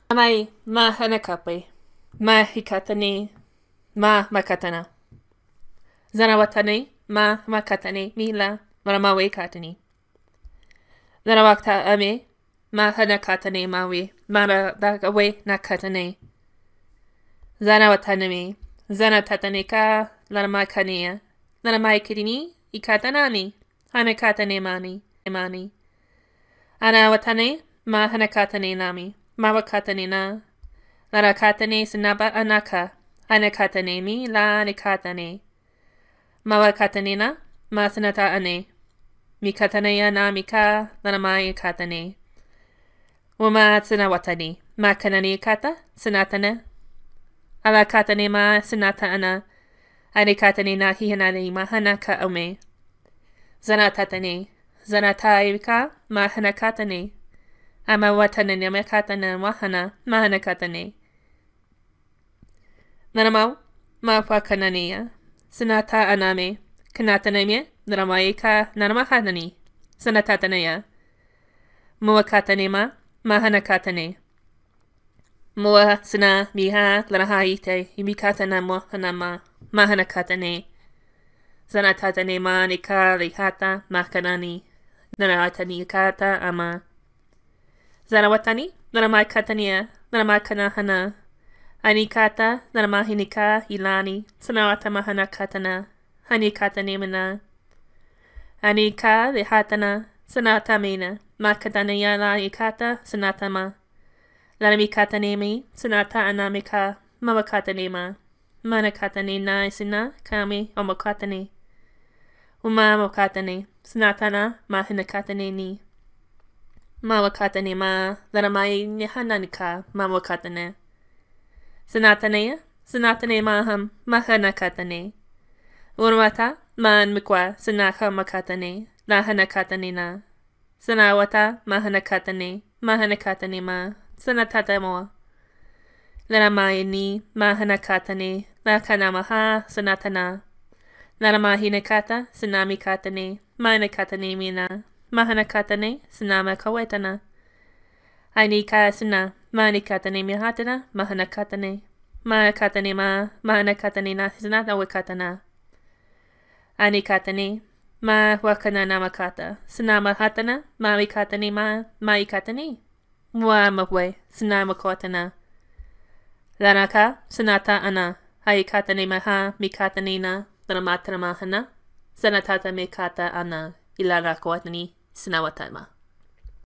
Amai ma hanakape, ma hikatani, ma makatana. Zanawatani, ma makatani, mila, maramawe katani. Zanawakta ame, ma hanakatani mawi, mara dagawe nakatani. Zanawatanami, zanatataneka, laramakania, laramai kirini, ikatanani, hanakatani mani. Anawatane, ma hanakatani nami. Mawakatane na. Larakatane sanaba anaka. Anakatane mi la nikatane. Mawakatane na. Masanata ane. Mikatane na mika. Lanamai katane. Wama sanawatani. Makanani kata. Sanatana. Alakatane ma sanata ana. Anikatane na hihanani mahanaka ome. Zanatatane. Zanatai ka. Mahanakatane. Ama watane namakatana wahana mahanakatane. Naramau mawakanania. Sanata aname. Kanataname. Naramaika naramahanani. Sanatatanaya. Muakatanema. Mahanakatane. Mua sana miha larahaite. Imikatana mohanama. Mahanakatane. Zanatatane ma nika lihata makanani. Naratani kata ama. Zanawatani, Naramakatania, Naramakanahana, Anikata, Naramahinika, Ilani, Sanawatamahana katana, Hanikatanemana, Anika, Lihatana, Sanatamena, Makatanaya la Ikata, Sanatama, Laramikatanemi, Sanata Anamika, Mawakatanema, Manakatanena Sina, Kami, Omakatane, Umamokatane, Sanatana, Mahinakataneni. Mawakatane ma, laramai nihananika, mawakatane. Sanatane maham, mahanakatane. Urmata, man mikwa, sanaka makatane, lahanakatane na. Sanawata, mahanakatane ma, sanatata mo. Laramai ni, mahanakatane, lakanamaha, sanatana. Laramahinakata, sanamikatane, manakatane mina. Mahanakatane, sanama kawetana. Ainika sana, manikatane mihatana, mahanakatane. Mahanakatane ma, mahanakatane na sanata wakatana. Anikatane, ma wakana namakata. Sanama hatana, maikatane ma, maikatane. Muamaway, sanama kotana. Lanaka, sanata ana. Haikatane maha, mikatane na, lanamatana mahana. Sanatata mikata ana, ilana kotani. Sinawatama.